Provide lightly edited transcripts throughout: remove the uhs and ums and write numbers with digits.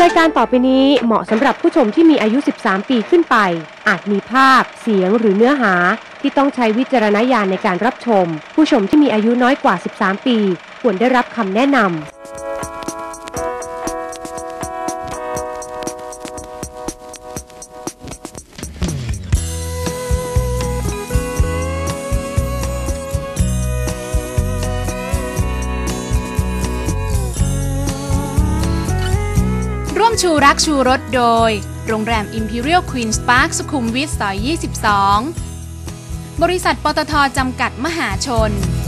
รายการต่อไปนี้เหมาะสำหรับผู้ชมที่มีอายุ 13 ปีขึ้นไปอาจมีภาพเสียงหรือเนื้อหาที่ต้องใช้วิจารณญาณในการรับชมผู้ชมที่มีอายุน้อยกว่า 13 ปีควรได้รับคำแนะนำร่วมชูรักชูรสโดยโรงแรม Imperial Queen's Park สุขุมวิทซอย22บริษัทปตท.จำกัดมหาชน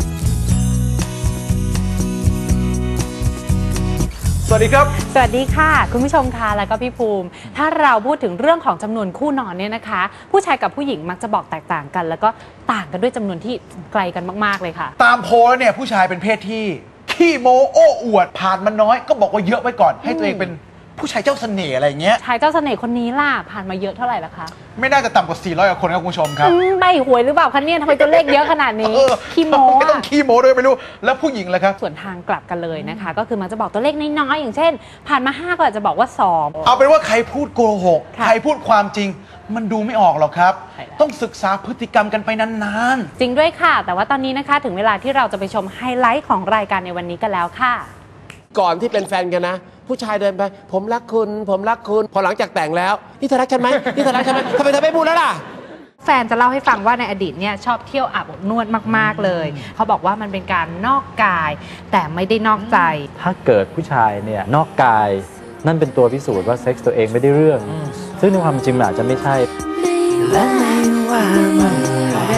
สวัสดีครับสวัสดีค่ะคุณผู้ชมค่ะแล้วก็พี่ภูมิถ้าเราพูดถึงเรื่องของจำนวนคู่นอนเนี่ยนะคะผู้ชายกับผู้หญิงมักจะบอกแตกต่างกันแล้วก็ต่างกันด้วยจำนวนที่ไกลกันมากๆเลยค่ะตามโพลแล้วเนี่ยผู้ชายเป็นเพศที่ขี้โม้โอ้อวดผ่านมันน้อยก็บอกว่าเยอะไว้ก่อนให้ตัวเองเป็นผู้ชายเจ้าเสน่ห์อะไรเงี้ยชายเจ้าเสน่ห์คนนี้ล่ะผ่านมาเยอะเท่าไหร่ละคะไม่น่าจะต่ำกว่า400กว่าคนครับคุณผู้ชมครับใบหวยหรือเปล่าคะเนี่ยทำไมตัวเลขเยอะขนาดนี้ขี้โม้ไม่ต้องขี้โม้ด้วยไม่รู้แล้วผู้หญิงล่ะครับส่วนทางกลับกันเลยนะคะก็คือมันจะบอกตัวเลขน้อยๆอย่างเช่นผ่านมา5ก็อาจจะบอกว่า2 เอาเป็นว่าใครพูดโกหกใครพูดความจริงมันดูไม่ออกหรอกครับต้องศึกษาพฤติกรรมกันไปนานๆจริงด้วยค่ะแต่ว่าตอนนี้นะคะถึงเวลาที่เราจะไปชมไฮไลท์ของรายการในวันนี้กันแล้วค่ะก่อนที่เป็นแฟนกันนะผู้ชายเดินไปผมรักคุณผมรักคุณพอหลังจากแต่งแล้วนี่เธอรักฉันไหมนี่เธอรักฉันไหมทำไมเธอไม่พูดแล้วล่ะแฟนจะเล่าให้ฟังว่าในอดีตเนี่ยชอบเที่ยวอาบอบนวดมากๆเลยเขาบอกว่ามันเป็นการนอกกายแต่ไม่ได้นอกใจถ้าเกิดผู้ชายเนี่ยนอกกายนั่นเป็นตัวพิสูจน์ว่าเซ็กส์ตัวเองไม่ได้เรื่องซึ่งในความจริงมันอาจจะไม่ใช่และไม่ว่าเมื่อไร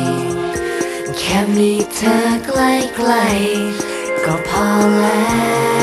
แค่มีเธอใกล้ๆก็พอแล้ว